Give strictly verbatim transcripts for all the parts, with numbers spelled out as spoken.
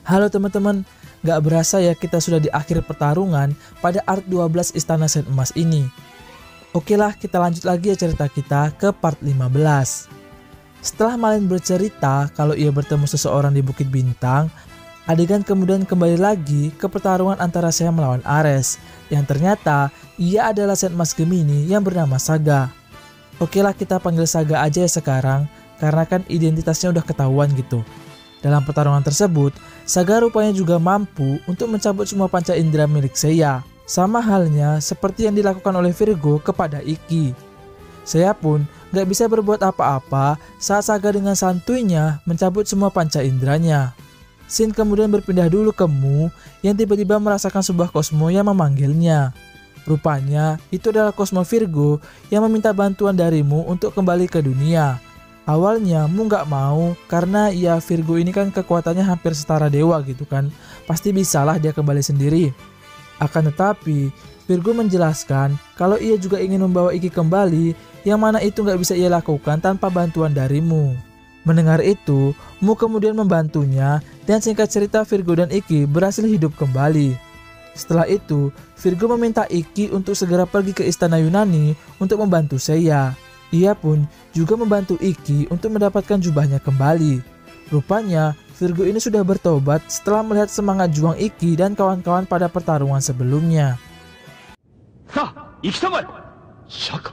Halo teman-teman, gak berasa ya kita sudah di akhir pertarungan pada Arc dua belas Istana Sen Emas ini. Oke lah, kita lanjut lagi ya cerita kita ke part lima belas. Setelah Malin bercerita kalau ia bertemu seseorang di Bukit Bintang, adegan kemudian kembali lagi ke pertarungan antara Seiya melawan Ares, yang ternyata ia adalah Sen Emas Gemini yang bernama Saga. Oke lah, kita panggil Saga aja ya sekarang, karena kan identitasnya udah ketahuan gitu. Dalam pertarungan tersebut, Saga rupanya juga mampu untuk mencabut semua panca indera milik Seiya, sama halnya seperti yang dilakukan oleh Virgo kepada Ikki. Seiya pun gak bisa berbuat apa-apa saat Saga dengan santuinya mencabut semua panca inderanya. Shin kemudian berpindah dulu ke Mu yang tiba-tiba merasakan sebuah kosmo yang memanggilnya. Rupanya itu adalah kosmo Virgo yang meminta bantuan darimu untuk kembali ke dunia. Awalnya Mu gak mau karena ya Virgo ini kan kekuatannya hampir setara dewa gitu kan. Pasti bisalah dia kembali sendiri. Akan tetapi Virgo menjelaskan kalau ia juga ingin membawa Ikki kembali, yang mana itu gak bisa ia lakukan tanpa bantuan darimu. Mendengar itu, Mu kemudian membantunya dan singkat cerita Virgo dan Ikki berhasil hidup kembali. Setelah itu, Virgo meminta Ikki untuk segera pergi ke Istana Yunani untuk membantu Seiya. Ia pun juga membantu Ikki untuk mendapatkan jubahnya kembali. Rupanya Virgo ini sudah bertobat setelah melihat semangat juang Ikki dan kawan-kawan pada pertarungan sebelumnya. Ha, Ikki-sama, Shaka.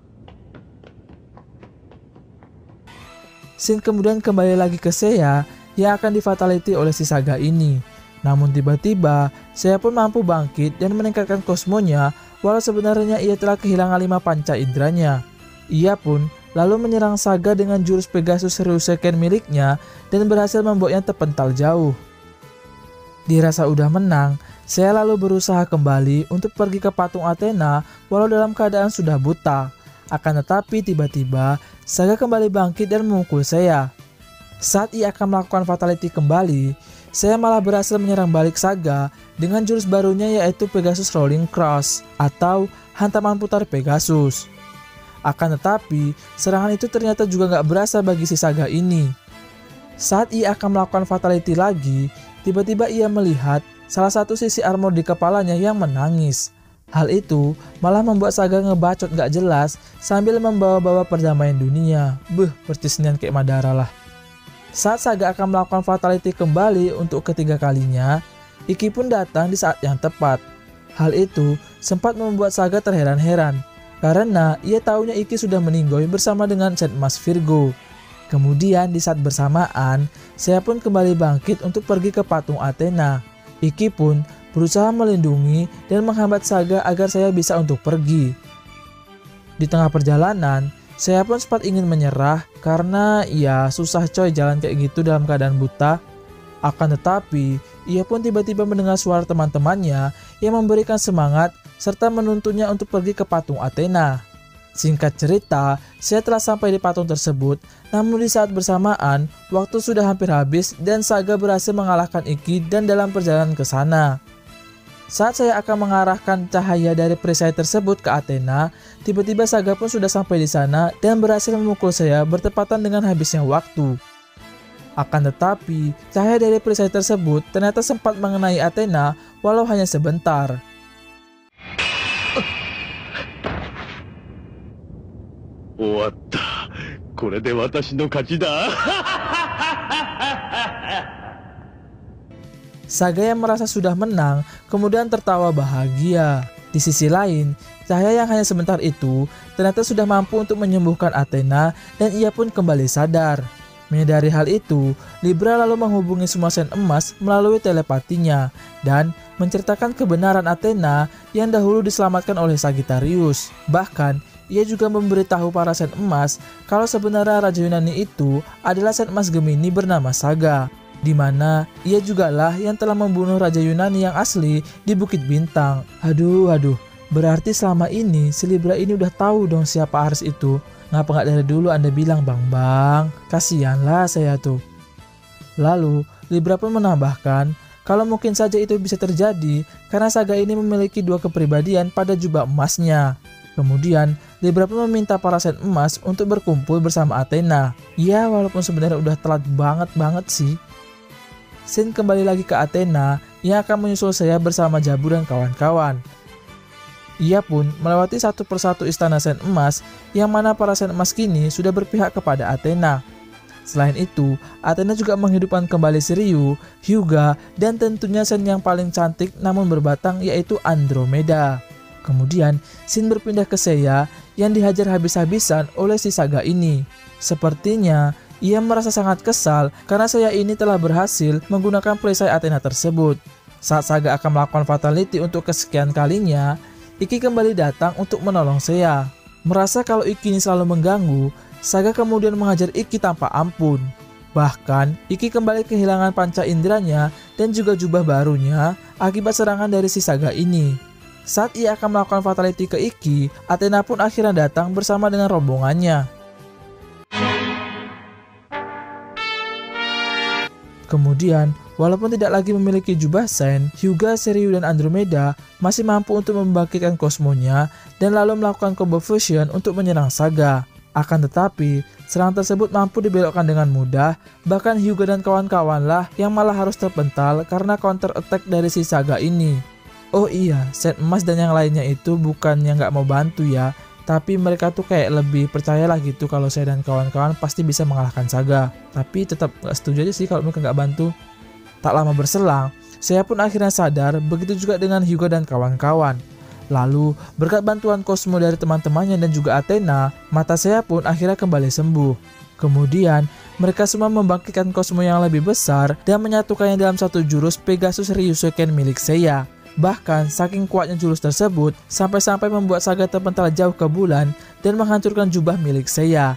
Shin kemudian kembali lagi ke Seiya yang akan difatality oleh si Saga ini. Namun tiba-tiba Seiya pun mampu bangkit dan meningkatkan kosmonya, walau sebenarnya ia telah kehilangan lima panca inderanya. Ia pun lalu menyerang Saga dengan jurus Pegasus Ryusheken miliknya dan berhasil membuatnya terpental jauh. Dirasa udah menang, Seiya lalu berusaha kembali untuk pergi ke patung Athena walau dalam keadaan sudah buta. Akan tetapi tiba-tiba Saga kembali bangkit dan memukul Seiya. Saat ia akan melakukan fatality kembali, Seiya malah berhasil menyerang balik Saga dengan jurus barunya yaitu Pegasus Rolling Cross atau hantaman putar Pegasus. Akan tetapi, serangan itu ternyata juga gak berasa bagi si Saga ini. Saat ia akan melakukan fatality lagi, tiba-tiba ia melihat salah satu sisi armor di kepalanya yang menangis. Hal itu malah membuat Saga ngebacot gak jelas sambil membawa-bawa perdamaian dunia. Beuh, percisnian kayak Madara lah. Saat Saga akan melakukan fatality kembali untuk ketiga kalinya, Ikki pun datang di saat yang tepat. Hal itu sempat membuat Saga terheran-heran, karena ia tahunya Ikki sudah meninggoy bersama dengan Sen Emas Virgo. Kemudian di saat bersamaan, Seiya pun kembali bangkit untuk pergi ke patung Athena. Ikki pun berusaha melindungi dan menghambat Saga agar Seiya bisa untuk pergi. Di tengah perjalanan, Seiya pun sempat ingin menyerah karena ya susah coy jalan kayak gitu dalam keadaan buta. Akan tetapi, ia pun tiba-tiba mendengar suara teman-temannya yang memberikan semangat serta menuntunnya untuk pergi ke patung Athena. Singkat cerita, Seiya telah sampai di patung tersebut, namun di saat bersamaan, waktu sudah hampir habis dan Saga berhasil mengalahkan Ikki dan dalam perjalanan ke sana. Saat Seiya akan mengarahkan cahaya dari perisai tersebut ke Athena, tiba-tiba Saga pun sudah sampai di sana dan berhasil memukul Seiya bertepatan dengan habisnya waktu. Akan tetapi, cahaya dari perisai tersebut ternyata sempat mengenai Athena walau hanya sebentar. Owatta. Kore de watashi no kachi da. Saga yang merasa sudah menang kemudian tertawa bahagia. Di sisi lain, cahaya yang hanya sebentar itu ternyata sudah mampu untuk menyembuhkan Athena dan ia pun kembali sadar. Menyadari hal itu, Libra lalu menghubungi semua Sen Emas melalui telepatinya dan menceritakan kebenaran Athena yang dahulu diselamatkan oleh Sagittarius. Bahkan, ia juga memberitahu para Sen Emas kalau sebenarnya Raja Yunani itu adalah Sen Emas Gemini bernama Saga, di mana ia jugalah yang telah membunuh Raja Yunani yang asli di Bukit Bintang. Aduh, aduh, berarti selama ini si Libra ini udah tahu dong siapa Ares itu. Ngapa nggak dari dulu Anda bilang bang bang? Kasianlah saya tuh. Lalu Libra pun menambahkan kalau mungkin saja itu bisa terjadi karena Saga ini memiliki dua kepribadian pada jubah emasnya. Kemudian Libra pun meminta para Sen Emas untuk berkumpul bersama Athena. Ya walaupun sebenarnya udah telat banget banget sih. Shin kembali lagi ke Athena yang akan menyusul Seiya bersama Jabu dan kawan-kawan. Ia pun melewati satu persatu istana Sen Emas yang mana para Sen Emas kini sudah berpihak kepada Athena. Selain itu, Athena juga menghidupkan kembali si Ryu, Hyuga, dan tentunya Sen yang paling cantik namun berbatang yaitu Andromeda. Kemudian, Shin berpindah ke Seiya yang dihajar habis-habisan oleh si Saga ini. Sepertinya, ia merasa sangat kesal karena Seiya ini telah berhasil menggunakan perisai Athena tersebut. Saat Saga akan melakukan fatality untuk kesekian kalinya, Ikki kembali datang untuk menolong Seiya. Merasa kalau Ikki ini selalu mengganggu, Saga kemudian menghajar Ikki tanpa ampun. Bahkan, Ikki kembali kehilangan panca inderanya dan juga jubah barunya akibat serangan dari si Saga ini. Saat ia akan melakukan fatality ke Ikki, Athena pun akhirnya datang bersama dengan rombongannya. Kemudian, walaupun tidak lagi memiliki jubah Sen, Hyuga, Ryu, dan Andromeda masih mampu untuk membangkitkan kosmonya dan lalu melakukan combo fusion untuk menyerang Saga. Akan tetapi, serangan tersebut mampu dibelokkan dengan mudah, bahkan Hyuga dan kawan-kawanlah yang malah harus terpental karena counter attack dari si Saga ini. Oh iya, Sen Emas dan yang lainnya itu bukannya nggak mau bantu ya, tapi mereka tuh kayak lebih percayalah gitu kalau saya dan kawan-kawan pasti bisa mengalahkan Saga. Tapi tetap gak setuju aja sih kalau mereka gak bantu. Tak lama berselang, Seiya pun akhirnya sadar, begitu juga dengan Hyuga dan kawan-kawan. Lalu, berkat bantuan Cosmo dari teman-temannya dan juga Athena, mata Seiya pun akhirnya kembali sembuh. Kemudian, mereka semua membangkitkan Cosmo yang lebih besar dan menyatukannya dalam satu jurus Pegasus Ryusuken milik Seiya. Bahkan, saking kuatnya jurus tersebut, sampai-sampai membuat Saga terpental jauh ke bulan dan menghancurkan jubah milik Seiya.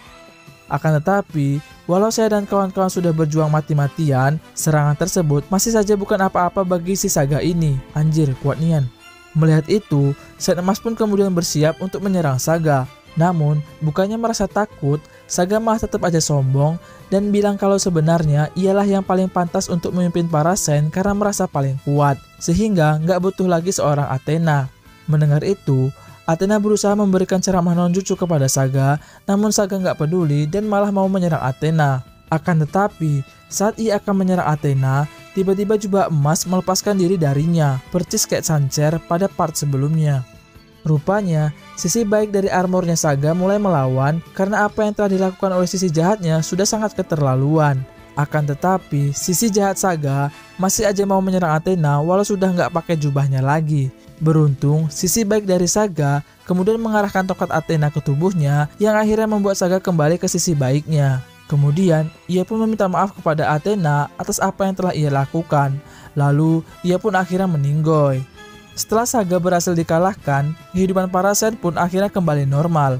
Akan tetapi, walau Seiya dan kawan-kawan sudah berjuang mati-matian, serangan tersebut masih saja bukan apa-apa bagi si Saga ini. Anjir, kuat nian. Melihat itu, Sen Emas pun kemudian bersiap untuk menyerang Saga. Namun, bukannya merasa takut, Saga malah tetap aja sombong dan bilang kalau sebenarnya ialah yang paling pantas untuk memimpin para Sen karena merasa paling kuat, sehingga nggak butuh lagi seorang Athena. Mendengar itu, Athena berusaha memberikan ceramah non-jutsu kepada Saga, namun Saga nggak peduli dan malah mau menyerang Athena. Akan tetapi, saat ia akan menyerang Athena, tiba-tiba jubah emas melepaskan diri darinya, percis kayak Sancer pada part sebelumnya. Rupanya, sisi baik dari armornya Saga mulai melawan karena apa yang telah dilakukan oleh sisi jahatnya sudah sangat keterlaluan. Akan tetapi, sisi jahat Saga masih aja mau menyerang Athena walau sudah nggak pakai jubahnya lagi. Beruntung, sisi baik dari Saga kemudian mengarahkan tongkat Athena ke tubuhnya yang akhirnya membuat Saga kembali ke sisi baiknya. Kemudian, ia pun meminta maaf kepada Athena atas apa yang telah ia lakukan. Lalu, ia pun akhirnya meninggoy. Setelah Saga berhasil dikalahkan, kehidupan para Sen pun akhirnya kembali normal.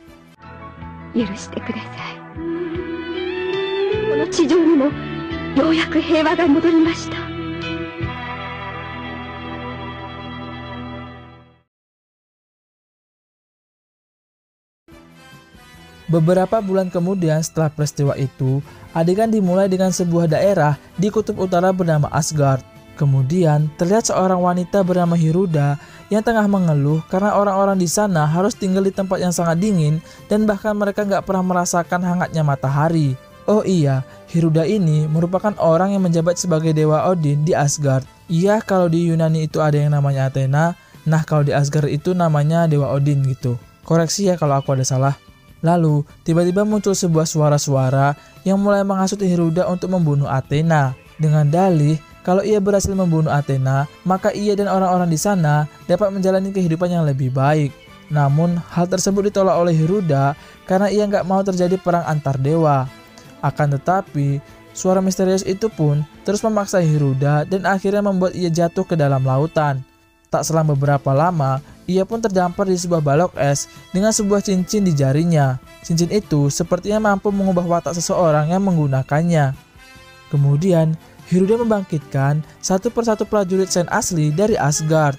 Beberapa bulan kemudian setelah peristiwa itu, adegan dimulai dengan sebuah daerah di kutub utara bernama Asgard. Kemudian terlihat seorang wanita bernama Hiruda yang tengah mengeluh karena orang-orang di sana harus tinggal di tempat yang sangat dingin dan bahkan mereka nggak pernah merasakan hangatnya matahari. Oh iya, Hiruda ini merupakan orang yang menjabat sebagai Dewa Odin di Asgard. Iya, kalau di Yunani itu ada yang namanya Athena, nah kalau di Asgard itu namanya Dewa Odin gitu. Koreksi ya kalau aku ada salah. Lalu, tiba-tiba muncul sebuah suara-suara yang mulai menghasut Hiruda untuk membunuh Athena. Dengan dalih, kalau ia berhasil membunuh Athena, maka ia dan orang-orang di sana dapat menjalani kehidupan yang lebih baik. Namun, hal tersebut ditolak oleh Hiruda karena ia nggak mau terjadi perang antar dewa. Akan tetapi, suara misterius itu pun terus memaksa Hiruda dan akhirnya membuat ia jatuh ke dalam lautan. Tak selang beberapa lama, ia pun terdampar di sebuah balok es dengan sebuah cincin di jarinya. Cincin itu sepertinya mampu mengubah watak seseorang yang menggunakannya. Kemudian, Hiruda membangkitkan satu persatu prajurit Sen asli dari Asgard.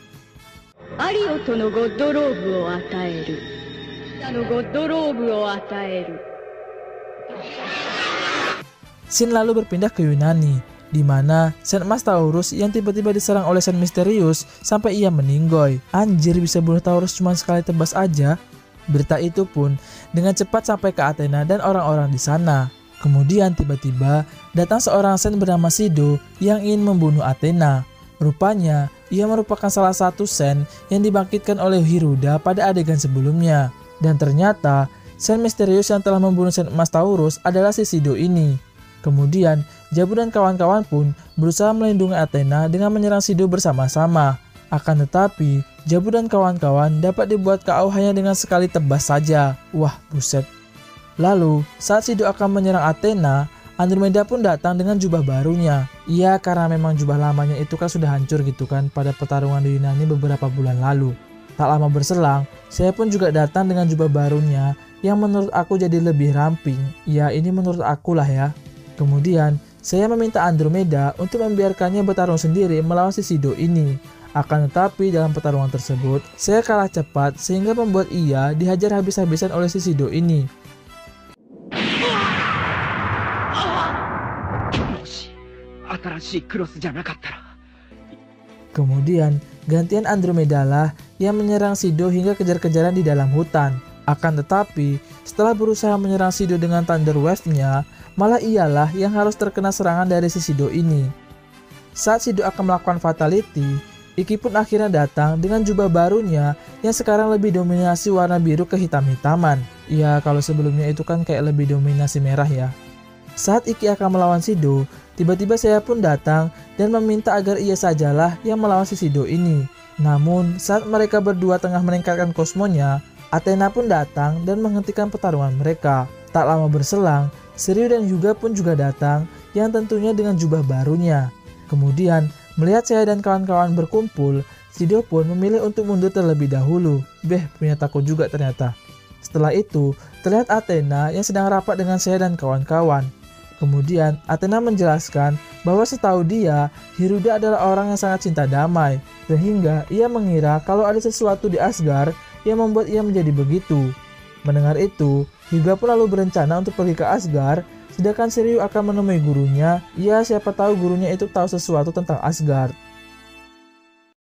Shin lalu berpindah ke Yunani, di mana Sen Emas Taurus yang tiba-tiba diserang oleh Sen Misterius sampai ia meninggoy. Anjir, bisa bunuh Taurus cuma sekali tebas aja. Berita itu pun dengan cepat sampai ke Athena dan orang-orang di sana. Kemudian tiba-tiba datang seorang sen bernama Shido yang ingin membunuh Athena. Rupanya ia merupakan salah satu sen yang dibangkitkan oleh Hiruda pada adegan sebelumnya. Dan ternyata sen misterius yang telah membunuh sen emas Taurus adalah si Shido ini. Kemudian Jabu dan kawan-kawan pun berusaha melindungi Athena dengan menyerang Shido bersama-sama. Akan tetapi Jabu dan kawan-kawan dapat dibuat K O hanya dengan sekali tebas saja. Wah, buset. Lalu saat Shido akan menyerang Athena, Andromeda pun datang dengan jubah barunya. Iya, karena memang jubah lamanya itu kan sudah hancur gitu kan pada pertarungan di Yunani beberapa bulan lalu. Tak lama berselang, saya pun juga datang dengan jubah barunya yang menurut aku jadi lebih ramping. Ya, ini menurut aku lah ya. Kemudian saya meminta Andromeda untuk membiarkannya bertarung sendiri melawan si Shido ini. Akan tetapi dalam pertarungan tersebut, saya kalah cepat sehingga membuat ia dihajar habis-habisan oleh si Shido ini. Kemudian gantian Andromeda lah yang menyerang Shido hingga kejar-kejaran di dalam hutan. Akan tetapi setelah berusaha menyerang Shido dengan Thunder Wave-nya, malah ialah yang harus terkena serangan dari si Shido ini. Saat Shido akan melakukan fatality, Ikki pun akhirnya datang dengan jubah barunya yang sekarang lebih dominasi warna biru kehitam-hitaman. Ya, kalau sebelumnya itu kan kayak lebih dominasi merah ya. Saat Ikki akan melawan Shido, tiba-tiba saya pun datang dan meminta agar ia sajalah yang melawan si Shido ini. Namun saat mereka berdua tengah meningkatkan kosmonya, Athena pun datang dan menghentikan pertarungan mereka. Tak lama berselang, Shiryu dan Hyuga pun juga datang yang tentunya dengan jubah barunya. Kemudian melihat saya dan kawan-kawan berkumpul, Shido pun memilih untuk mundur terlebih dahulu. Beh, punya takut juga ternyata. Setelah itu, terlihat Athena yang sedang rapat dengan saya dan kawan-kawan. Kemudian Athena menjelaskan bahwa setahu dia, Hiruda adalah orang yang sangat cinta damai, sehingga ia mengira kalau ada sesuatu di Asgard yang membuat ia menjadi begitu. Mendengar itu, Hyuga pun lalu berencana untuk pergi ke Asgard, sedangkan Shiryu akan menemui gurunya. Ya, siapa tahu gurunya itu tahu sesuatu tentang Asgard.